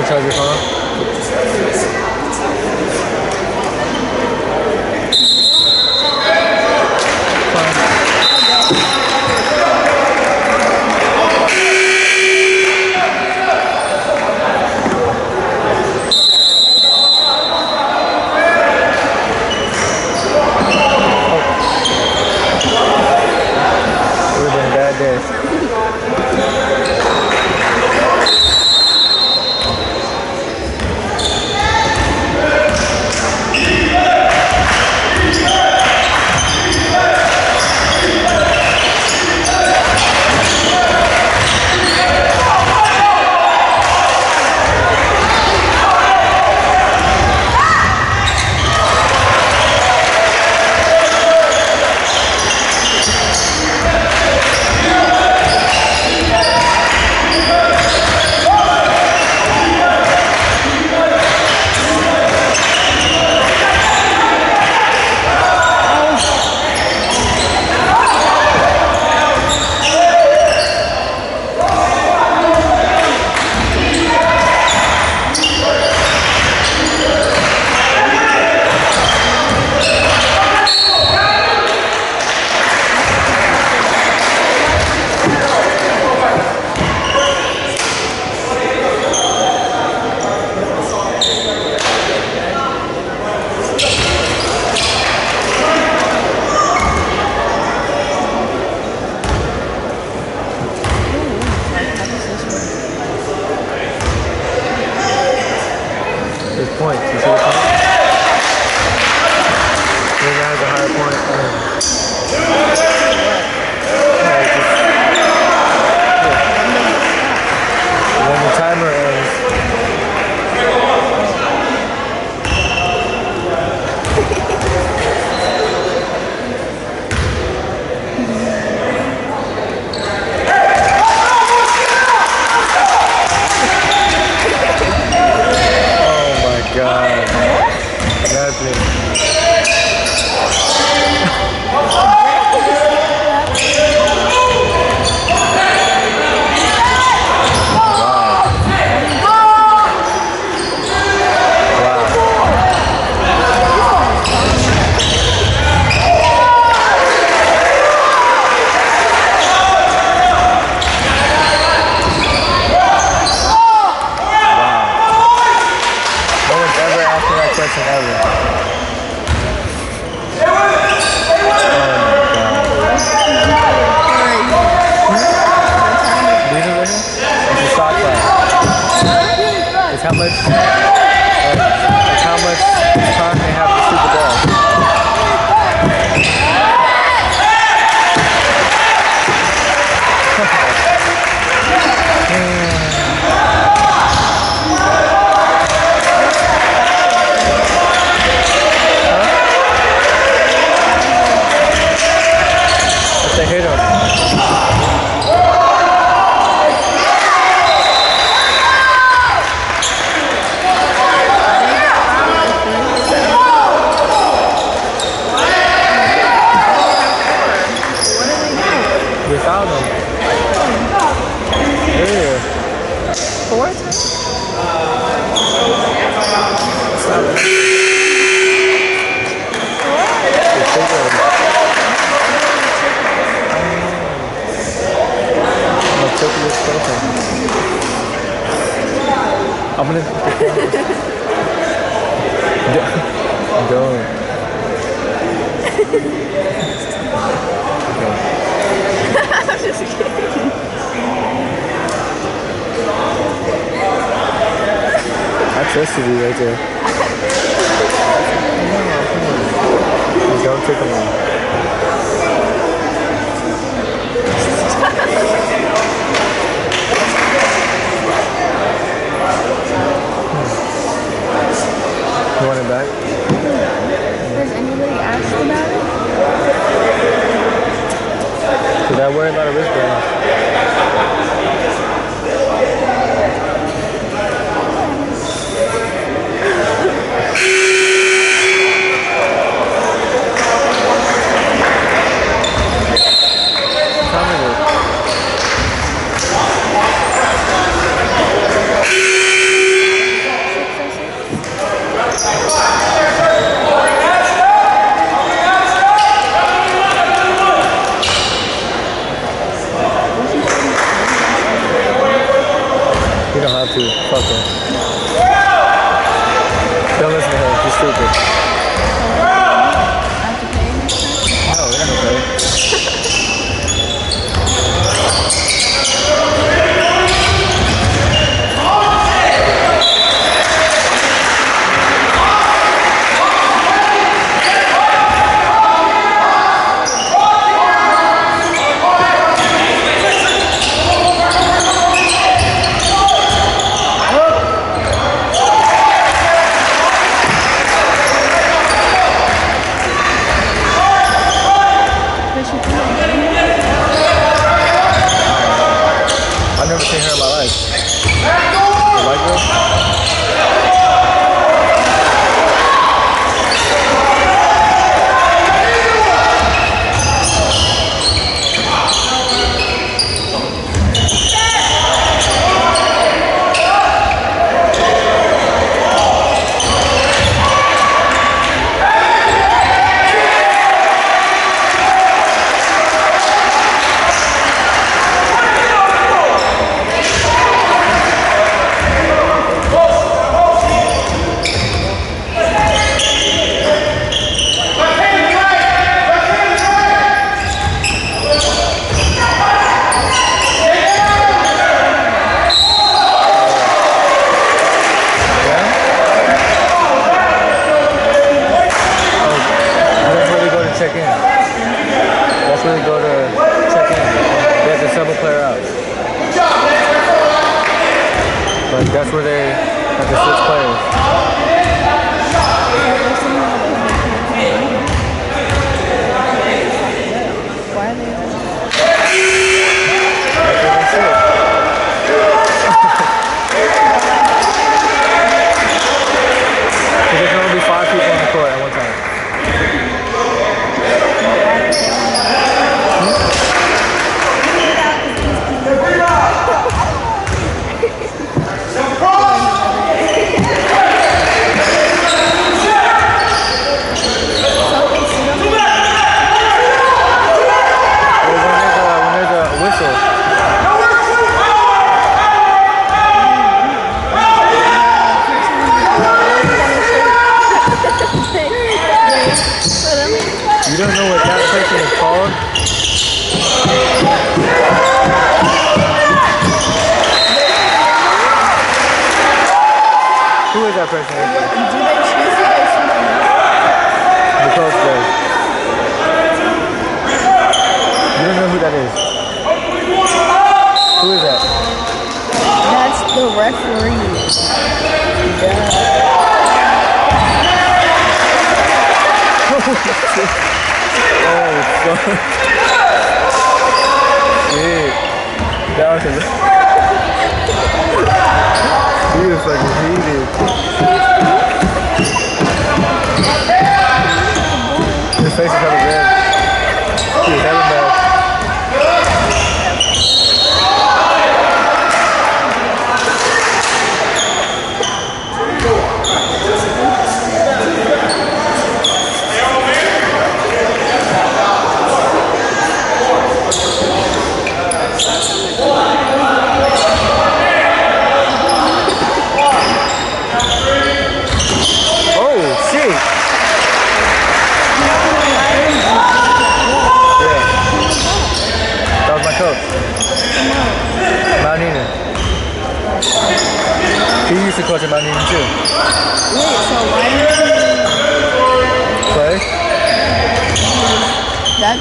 gonna charge your phone? Points. You see the point? Maybe that has a higher point. When the timer ends. God. That's it. Question ever. It's a shot clock. It's how much time they have to shoot the ball. They hit him. They fouled him. Yeah. Fourth? I'm gonna don't. I'm just kidding. I trusted you right there. Don't take them on. You want it back? Has anybody asked about it? Did I wear a lot of wristbands? Like the 6 players. Why are they there? That's it. Because there can only be 5 people on the court at one time. When there's a whistle. You don't know what that person is called? Who is that person? Do they choose it or something else? The coach does. You don't know who that is? Who is that? That's the referee. Oh, fuck. Shit. That was a... He was fucking heated. His face is hella red. He was hella bad. He used to coach at Mount Union too. Wait, so why did you Play? that?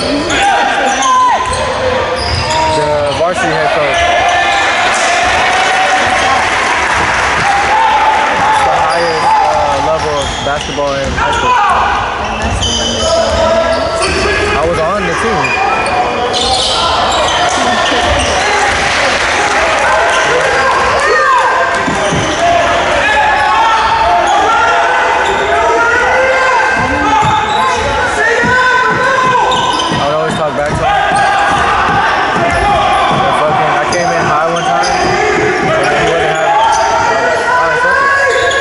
The varsity head coach. It's the highest level of basketball in high school. And that's the one that I was on the team. Back to him. I came in high one time, and he wasn't having it. Alright, fuck it.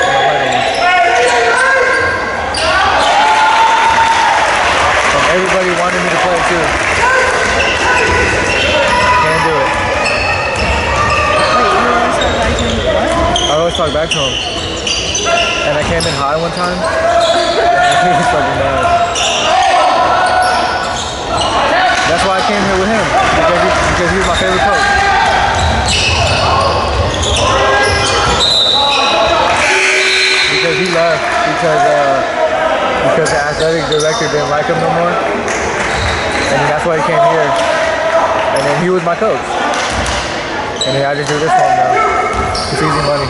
Everybody wanted me to play too. Can't do it. Wait, you always talk back to him what? I always talk back to him. And I came in high one time, and he was fucking mad. That's why I came here with him, because he was my favorite coach. Because he left because the athletic director didn't like him no more, and that's why he came here. And then he was my coach, and then I just do this for him now. It's easy money.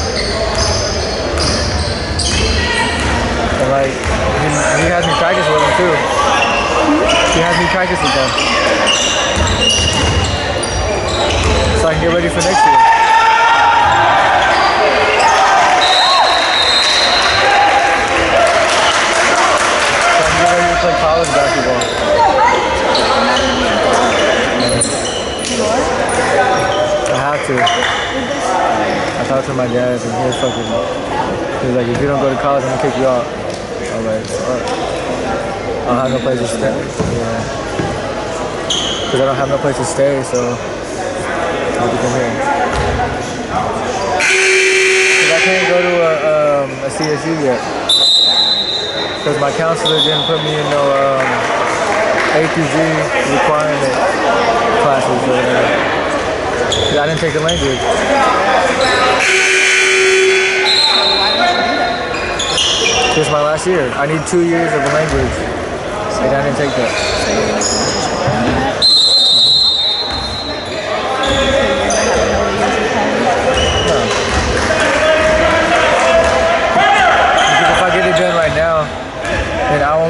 And like he has me practice with him too. He has me practice with them. So I can get ready for next year. So I can get ready to play college basketball. I have to. I talked to my dad and he was like, if you don't go to college, I'm gonna kick you out. I was like, alright. I don't have no place to stay. Yeah. Because I don't have no place to stay, so I'll be come here. Because I can't go to a CSU yet. Because my counselor didn't put me in no A through G requirement classes. Because I didn't take the language. This is my last year. I need 2 years of the language. And I didn't take that. So you're going to that? No.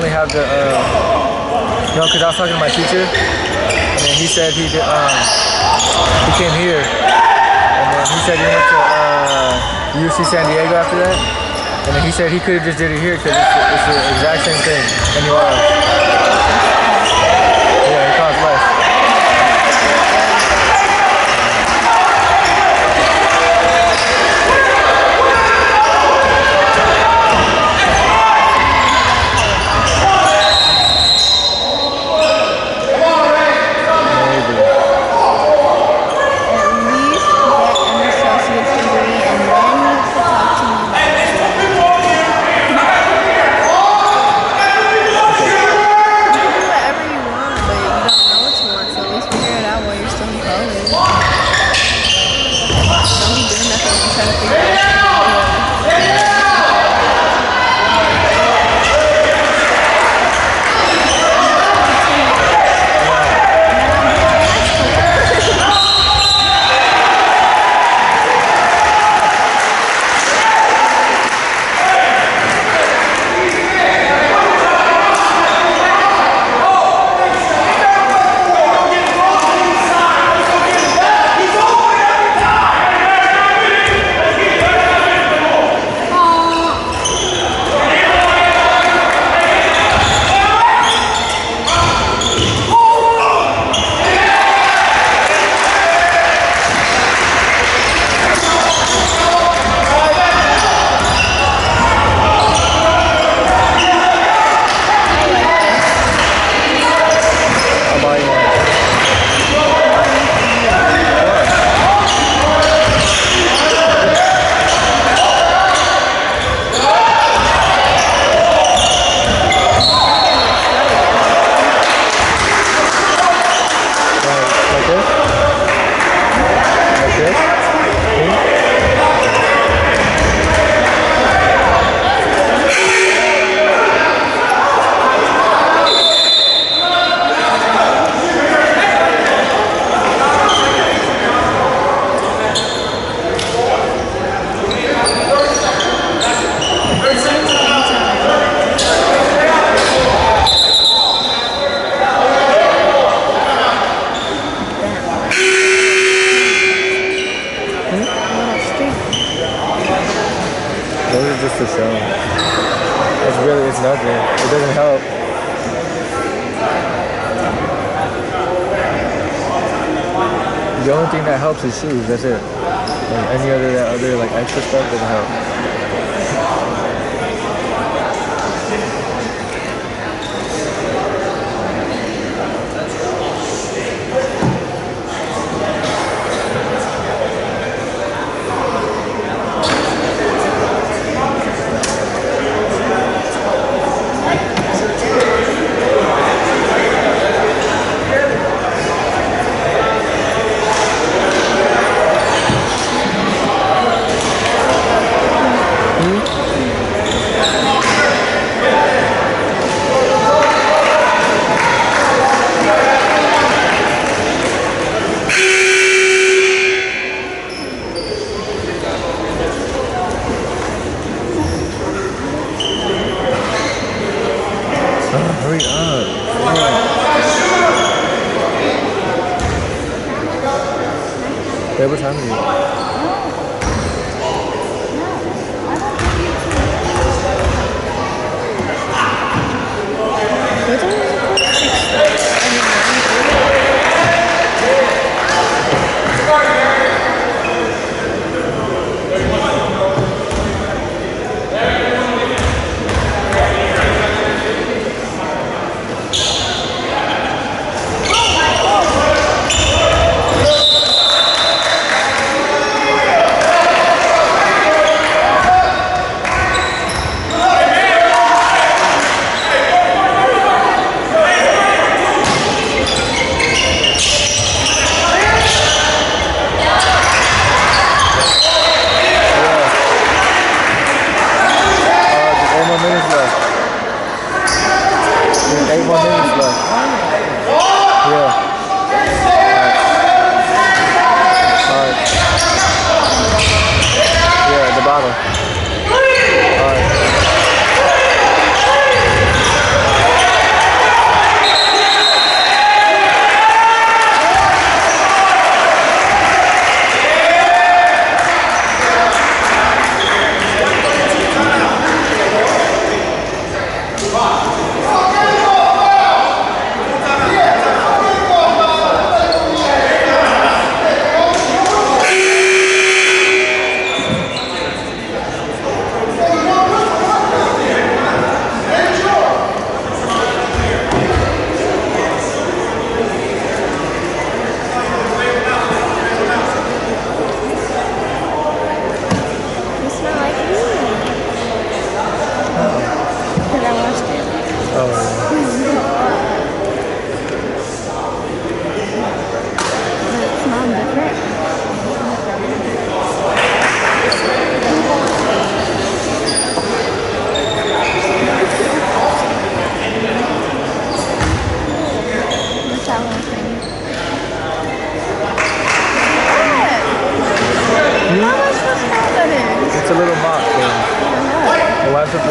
only have the, because I was talking to my teacher, and then he said he came here, and then he said he went to UC San Diego after that, and then he said he could have just did it here because it's the exact same thing anywhere else. Yeah, it costs less. Just for show. It's nothing. It doesn't help. The only thing that helps is shoes. That's it. Like any other like extra stuff doesn't help. Hurry up. Babe, what time is it?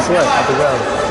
sweat at the ground.